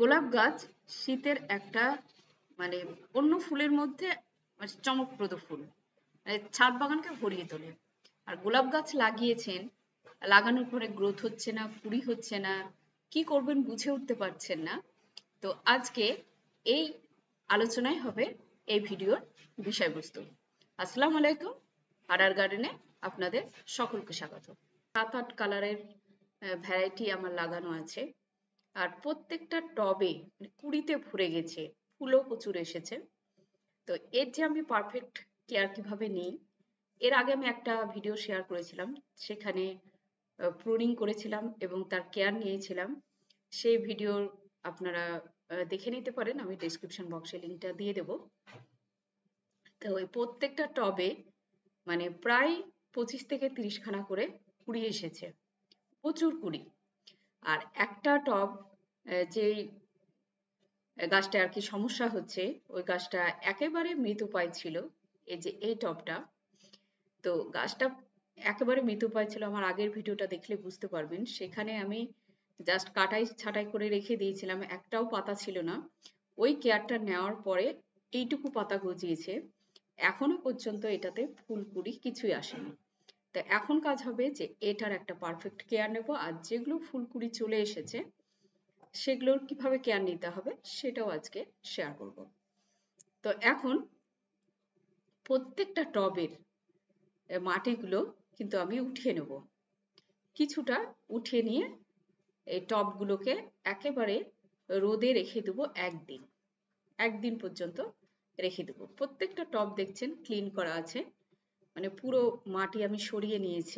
গোলাপ গাছ শীতের একটা মানে অন্য ফুলের মধ্যে চমকপ্রদ ফুল, ছাদ বাগানকে ভরিয়ে তোলে। আর গোলাপ গাছ লাগিয়েছেন, লাগানোর পরে গ্রোথ হচ্ছে না, কুড়ি হচ্ছে না, কি করবেন বুঝে উঠতে পারছেন না। তো আজকে এই আলোচনায় হবে এই ভিডিওর বিষয়বস্তু। আসসালামু আলাইকুম। আডার গার্ডেনে আপনাদের সকলকে স্বাগত। 7-8 কালারের ভ্যারাইটি আমার লাগানো আছে। আর প্রত্যেকটা টবে কুড়িতে ভরে গেছে, ফুলও প্রচুর এসেছে। তো এর যে আমি পারফেক্ট কেয়ার কিভাবে নিই, এর আগে আমি একটা ভিডিও শেয়ার করেছিলাম, সেখানে প্রুনিং করেছিলাম এবং তার কেয়ার নিয়েছিলাম। সেই ভিডিও আপনারা দেখে নিতে পারেন, আমি ডেসক্রিপশন বক্সে লিঙ্কটা দিয়ে দেব। তো ওই প্রত্যেকটা টবে প্রায় 25 থেকে 30 খানা করে কুড়ি এসেছে, প্রচুর কুড়ি। আর একটা টব যেই গাছটা আর কি সমস্যা হচ্ছে, ওই গাছটা একেবারে মৃতপ্রায় ছিল। এই যে এই টবটা, তো গাছটা একেবারে মৃতপ্রায় ছিল। আমার আগের ভিডিওটা দেখলে বুঝতে পারবেন, সেখানে আমি জাস্ট কাটাই ছাঁটাই করে রেখে দিয়েছিলাম, একটাও পাতা ছিল না। ওই কেয়ারটা নেওয়ার পরে এইটুকু পাতা গজিয়েছে, এখনো পর্যন্ত এটাতে ফুল কুড়ি কিছুই আসেনি। তো এখন কাজ হবে যে এটার একটা পারফেক্ট কেয়ার নেব, আর যেগুলো ফুল কুড়ি চলে এসেছে সেগুলোর কিভাবে কেয়ার নিতে হবে সেটাও আজকে শেয়ার করব। তো এখন প্রত্যেকটা টবের মাটিগুলো কিন্তু আমি উঠিয়ে নেব, কিছুটা উঠিয়ে নিয়ে এই টবগুলোকে একেবারে রোদে রেখে দেবো একদিন পর্যন্ত রেখে দেবো। প্রত্যেকটা টব দেখছেন ক্লিন করা আছে, পুরো মাটি আমি সরিয়ে নিয়েছি।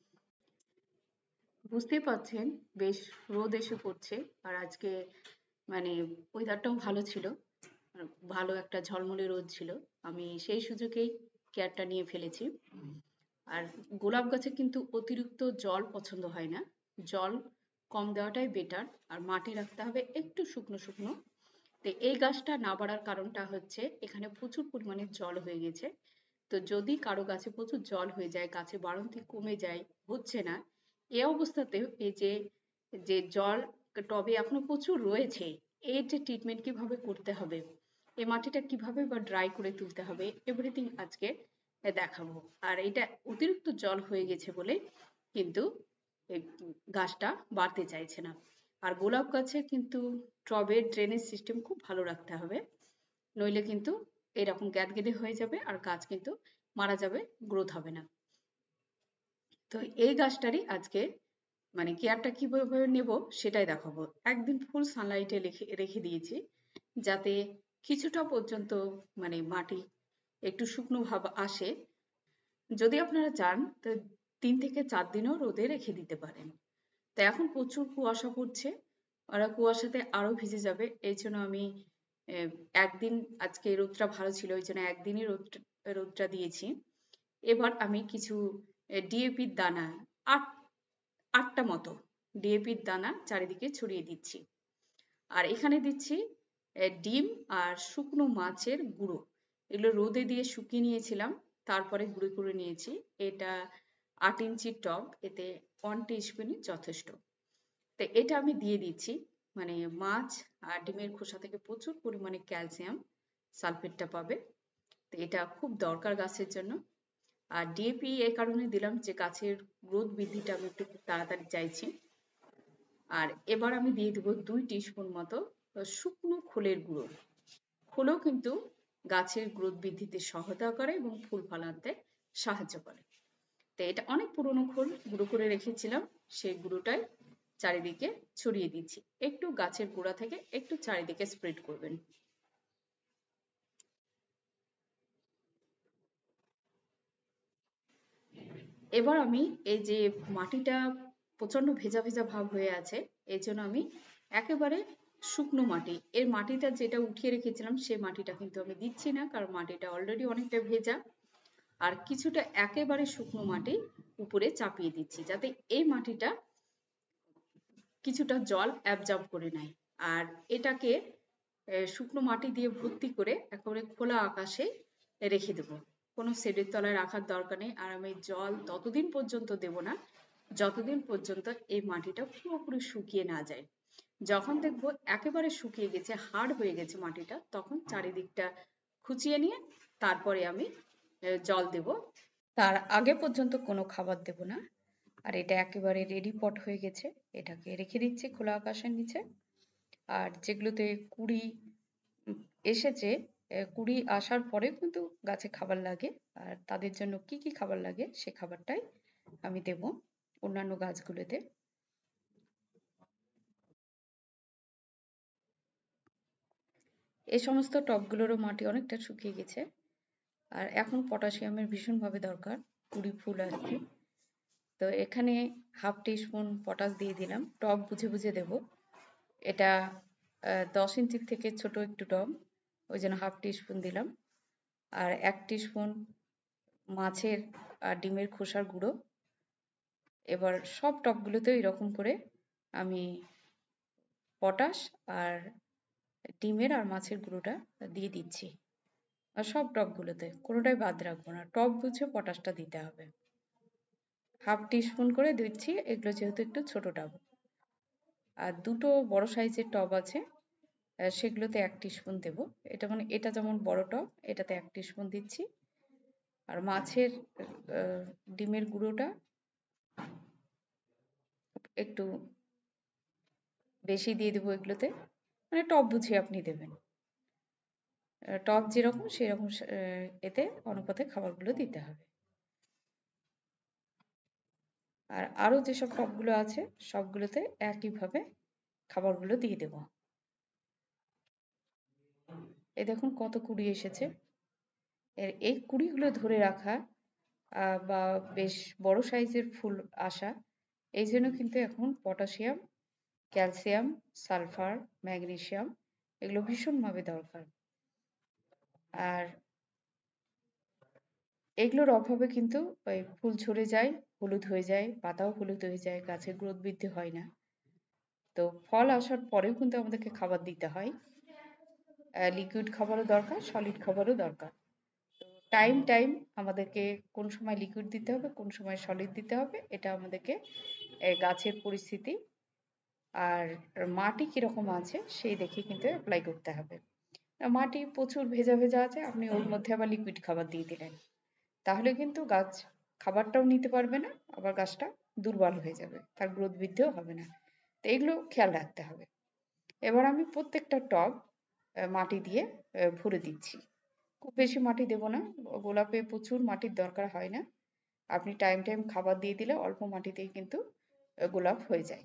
বুঝতেই পারছেন বেশ রোদ এসে পড়ছে, আর আজকে ওয়েদারটাও ভালো ছিল, ভালো একটা ঝলমলে রোদ ছিল। আমি সেই সুযোগেই কেয়ারটা নিয়ে ফেলেছি। আর গোলাপ গাছে কিন্তু অতিরিক্ত জল পছন্দ হয় না, জল কম দেওয়াটাই বেটার। আর মাটি রাখতে হবে একটু শুকনো শুকনো। তো এই গাছটা না বাড়ার কারণটা হচ্ছে এখানে প্রচুর পরিমাণে জল হয়ে গেছে। তো যদি কারো গাছে প্রচুর জল হয়ে যায়, গাছে বাড়ন্তি কমে যায়, হচ্ছে না, এই অবস্থাতেও এই যে যে জল টবে এখনো প্রচুর রয়েছে, এর যে ট্রিটমেন্ট কিভাবে করতে হবে, এই মাটিটা কিভাবে বা ড্রাই করে তুলতে হবে, এভরিথিং আজকে দেখাবো। আর এটা অতিরিক্ত জল হয়ে গেছে বলে কিন্তু এই গাছটা বাড়তে চাইছে না। আর গোলাপ গাছে কিন্তু টবের ড্রেনেজ সিস্টেম খুব ভালো রাখতে হবে, নইলে কিন্তু এরকম গ্যাদগেদে হয়ে যাবে আর গাছ কিন্তু মারা যাবে, গ্রোথ হবে না। তো এই গাছটারই আজকে কেয়ারটা কিভাবে নেব সেটাই দেখাবো। একদিন ফুল সানলাইটে রেখে দিয়েছি, যাতে কিছুটা পর্যন্ত মাটি একটু শুকনো ভাব আসে। যদি আপনারা চান তো 3 থেকে 4 দিনও রোদে রেখে দিতে পারেন। তো এখন প্রচুর কুয়াশা পড়ছে, ওরা কুয়াশাতে আরো ভিজে যাবে, এই জন্য আমি একদিন, আজকে রোদটা ভালো ছিল ওই জন্য একদিনই রোদটা দিয়েছি। এবার আমি কিছু ডিএপির দানা, 8টা মতো ডিএপির দানা চারিদিকে ছড়িয়ে দিচ্ছি। আর এখানে দিচ্ছি ডিম আর শুকনো মাছের গুঁড়ো, এগুলো রোদে দিয়ে শুকিয়ে নিয়েছিলাম, তারপরে গুঁড়ো করে নিয়েছি। এটা 8 ইঞ্চির টব, এতে 1 টিস্পুনই যথেষ্ট। তো এটা আমি দিয়ে দিচ্ছি। মাছ আর ডিমের খোসা থেকে প্রচুর পরিমাণে ক্যালসিয়াম সালফেটটা পাবে, তো এটা খুব দরকার গাছের জন্য। আর ডিএপি এই কারণে দিলাম যে গাছের গ্রোথ বৃদ্ধিটা আমি একটু তাড়াতাড়ি চাইছি। আর এবার আমি দিয়ে দেবো 2 টিস্পুন মতো শুকনো খোলের গুঁড়ো। খোলও কিন্তু গাছের গ্রোথ বৃদ্ধিতে সহায়তা করে এবং ফুল ফলাতে সাহায্য করে। তো এটা অনেক পুরনো খোল গুঁড়ো করে রেখেছিলাম, সেই গুঁড়োটাই চারিদিকে ছড়িয়ে দিচ্ছি। একটু গাছের গোড়া থেকে একটু চারিদিকে স্প্রেড করবেন। এবার আমি এই যে মাটিটা প্রচন্ড ভেজা ভেজা ভাব হয়ে আছে, এই জন্য আমি একেবারে শুকনো মাটি, এর মাটিটা যেটা উঠিয়ে রেখেছিলাম সেই মাটিটা কিন্তু আমি দিচ্ছি না, কারণ মাটিটা অলরেডি অনেকটা ভেজা। আর কিছুটা একেবারে শুকনো মাটি উপরে চাপিয়ে দিচ্ছি, যাতে এই মাটিটা কিছুটা জল অ্যাবজর্ব করে নেয়। আর এটাকে শুকনো মাটি দিয়ে ভর্তি করে একেবারে খোলা আকাশে রেখে দেবো, কোনো শেডের তলায় রাখার দরকার নেই। আর আমি জল ততদিন পর্যন্ত দেব না যতদিন পর্যন্ত এই মাটিটা পুরোপুরি শুকিয়ে না যায়। যখন দেখবো একেবারে শুকিয়ে গেছে, হার্ড হয়ে গেছে মাটিটা, তখন চারিদিকটা খুঁচিয়ে নিয়ে তারপরে আমি জল দেব। তার আগে পর্যন্ত কোনো খাবার দেব না। আর এটা একেবারে রেডি পট হয়ে গেছে, এটাকে রেখে দিচ্ছি খোলা আকাশের নিচে। আর যেগুলোতে কুড়ি এসেছে, কুড়ি আসার পরে কিন্তু গাছে খাবার লাগে, আর তাদের জন্য কি কি খাবার লাগে সে খাবারটাই আমি দেব অন্যান্য গাছগুলোতে। এই সমস্ত টবগুলোরও মাটি অনেকটা শুকিয়ে গেছে, আর এখন পটাশিয়ামের ভীষণভাবে দরকার, কুড়ি ফুল আর কি। তো এখানে হাফ টিস্পুন পটাশ দিয়ে দিলাম, টব বুঝে বুঝে দেব। এটা 10 ইঞ্চির থেকে ছোট একটু টব, ওই জন্য হাফ টিস্পুন দিলাম। আর 1 টিস্পুন মাছের আর ডিমের খোসার গুঁড়ো। এবার সব টবগুলোতে এরকম করে আমি পটাশ আর ডিমের আর মাছের গুঁড়োটা দিয়ে দিচ্ছি। আর সব টবগুলোতে কোনোটাই বাদ রাখবো না, টব বুঝে পটাশটা দিতে হবে। হাফ টিস্পুন করে দিচ্ছি, এগুলো যেহেতু একটু ছোট টব। আর দুটো বড় সাইজের টব আছে, সেগুলোতে 1 টিস্পুন দেব। এটা মানে এটা যেমন বড় টব, এটাতে 1 টিস্পুন দিচ্ছি। আর মাছের ডিমের গুঁড়োটা একটু বেশি দিয়ে দেবো এগুলোতে, মানে টব বুঝে আপনি দেবেন। টব যেরকম সেরকম এতে অনুপাতে খাবারগুলো দিতে হবে। আর আরো যেসব টবগুলো আছে সবগুলোতে একইভাবে খাবারগুলো দিয়ে দেব। এই দেখুন কত কুড়ি এসেছে। এই কুড়িগুলো ধরে রাখা বা বেশ বড় সাইজের ফুল আসা, এই জন্য কিন্তু এখন পটাশিয়াম, ক্যালসিয়াম, সালফার, ম্যাগনেসিয়াম এগুলো ভীষণভাবে দরকার। আর এগুলোর অভাবে কিন্তু ওই ফুল ঝরে যায়, হলুদ হয়ে যায়, পাতাও হলুদ হয়ে যায়, গাছের গ্রোথ বৃদ্ধি হয় না। তো ফল আসার পরেও কিন্তু আমাদেরকে খাবার দিতে হয়, লিকুইড খাবারও দরকার, সলিড খাবারও দরকার। টাইম টাইম আমাদেরকে কোন সময় লিকুইড দিতে হবে, কোন সময় সলিড দিতে হবে, এটা আমাদেরকে গাছের পরিস্থিতি আর মাটি কিরকম আছে সেই দেখে কিন্তু অ্যাপ্লাই করতে হবে। মাটি প্রচুর ভেজা ভেজা আছে, আপনি ওর মধ্যে আবার লিকুইড খাবার দিয়ে দিলেন, তাহলে কিন্তু গাছ খাবারটাও নিতে পারবে না, আবার গাছটা দুর্বল হয়ে যাবে, তার গ্রোথ বৃদ্ধিও হবে না। তো এগুলো খেয়াল রাখতে হবে। এবার আমি প্রত্যেকটা টব মাটি দিয়ে ভরে দিচ্ছি। খুব বেশি মাটি দেব না, গোলাপে প্রচুর মাটির দরকার হয় না। আপনি টাইম টাইম খাবার দিয়ে দিলে অল্প মাটিতেই কিন্তু গোলাপ হয়ে যায়,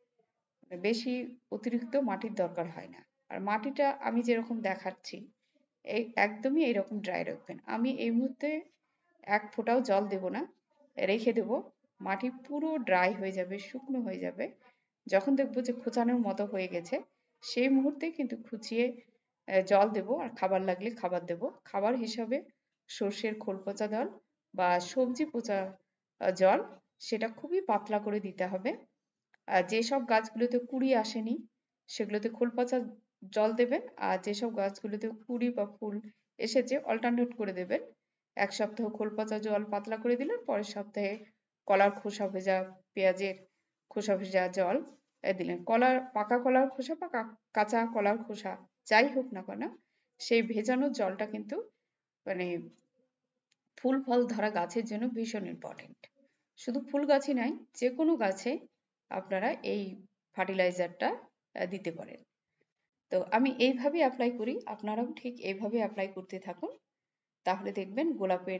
বেশি অতিরিক্ত মাটির দরকার হয় না। আর মাটিটা আমি যেরকম দেখাচ্ছি এই একদমই এইরকম ড্রাই রাখবেন। আমি এই মুহূর্তে এক ফোঁটাও জল দেব না, রেখে দেব, মাটি পুরো ড্রাই হয়ে যাবে, শুকনো হয়ে যাবে। যখন দেখবো যে খোঁচানোর মতো হয়ে গেছে সেই মুহূর্তে কিন্তু খুঁচিয়ে জল দেব, আর খাবার লাগলে খাবার দেব। খাবার হিসাবে সর্ষের খোল পচা জল বা সবজি পচা জল, সেটা খুবই পাতলা করে দিতে হবে। আর যেসব গাছগুলোতে কুড়ি আসেনি সেগুলোতে খোল পচা জল দেবেন, আর যেসব গাছগুলোতে কুড়ি বা ফুল এসেছে অল্টারনেট করে দেবেন। এক সপ্তাহ খোল পচা জল পাতলা করে দিলেন, পরের সপ্তাহে কলার খোসা ভেজা, পেঁয়াজের খোসা ভেজা জল দিলেন। পাকা কলার খোসা বা কাঁচা কলার খোসা যাই হোক না কেন, সেই ভেজানো জলটা কিন্তু মানে ফুল ফল ধরা গাছের জন্য ভীষণ ইম্পর্টেন্ট। শুধু ফুল গাছই নয়, যে কোনো গাছে আপনারা এই ফার্টিলাইজারটা দিতে পারেন। তো আমি এইভাবে অ্যাপ্লাই করি, আপনারাও ঠিক এইভাবে অ্যাপ্লাই করতে থাকুন, তাহলে দেখবেন গোলাপের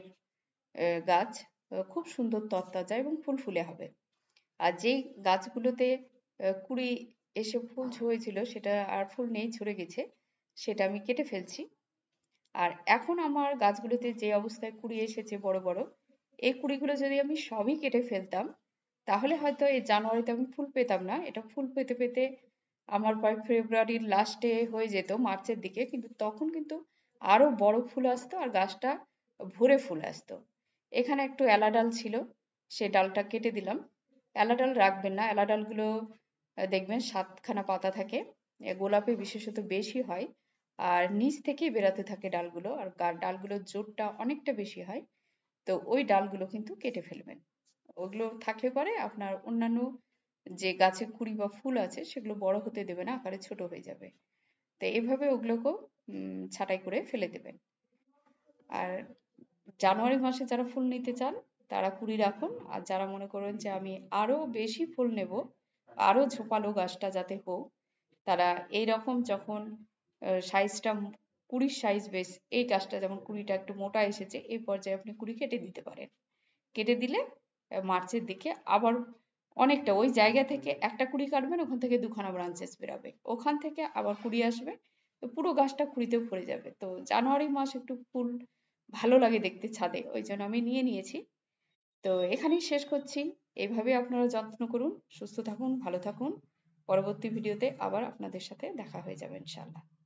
গাছ খুব সুন্দর তরতাজা এবং ফুলফুলে হবে। আর যেই গাছগুলোতে কুড়ি এসে ফুল হয়েছিল সেটা আর ফুল নেই, ঝরে গেছে, সেটা আমি কেটে ফেলছি। আর এখন আমার গাছগুলোতে যে অবস্থায় কুড়ি এসেছে বড় বড়, এই কুড়িগুলো যদি আমি সবই কেটে ফেলতাম তাহলে হয়তো এই জানুয়ারিতে আমি ফুল পেতাম না। এটা ফুল পেতে পেতে আমার প্রায় ফেব্রুয়ারির লাস্টে হয়ে যেত, মার্চের দিকে, কিন্তু তখন কিন্তু আরো বড় ফুল আসতো আর গাছটা ভরে ফুল আসতো। এখানে একটু এলা ডাল ছিল, সে ডালটা কেটে দিলাম। এলা ডাল রাখবেন না, এলা ডালগুলো দেখবেন 7খানা পাতা থাকে, গোলাপে বিশেষত বেশি হয়, আর নিচ থেকেই বেরাতে থাকে ডালগুলো, আর ডালগুলোর জোরটা অনেকটা বেশি হয়। তো ওই ডালগুলো কিন্তু কেটে ফেলবেন, ওগুলো থাকলে পরে আপনার অন্যান্য যে গাছে কুড়ি বা ফুল আছে সেগুলো বড় হতে দেবে না, আকারে ছোট হয়ে যাবে। তো এভাবে ওগুলোকেও ছাঁটাই করে ফেলে দেবেন। আর জানুয়ারি মাসে যারা ফুল নিতে চান তারা কুড়ি রাখুন, আর যারা মনে করেন যে আমি আরো বেশি ফুল নেব, আরো ঝোপালো গাছটা যাতে হোক, তারা এইরকম যখন সাইজটা কুড়ির সাইজ বেশ, এই গাছটা যেমন কুড়িটা একটু মোটা এসেছে, এই পর্যায়ে আপনি কুড়ি কেটে দিতে পারেন। কেটে দিলে মার্চের দিকে আবার অনেকটা ওই জায়গা থেকে একটা কুড়ি কাটবেন, ওখান থেকে দুখানা ব্রাঞ্চেস বেরোবে, ওখান থেকে আবার কুড়ি আসবে, তো পুরো গাছটা কুড়িতেও ভরে যাবে। তো জানুয়ারি মাস একটু ফুল ভালো লাগে দেখতে ছাদে, ওই জন্য আমি নিয়ে নিয়েছি। তো এখানেই শেষ করছি। এইভাবে আপনারা যত্ন করুন, সুস্থ থাকুন, ভালো থাকুন। পরবর্তী ভিডিওতে আবার আপনাদের সাথে দেখা হয়ে যাবে ইনশাআল্লাহ।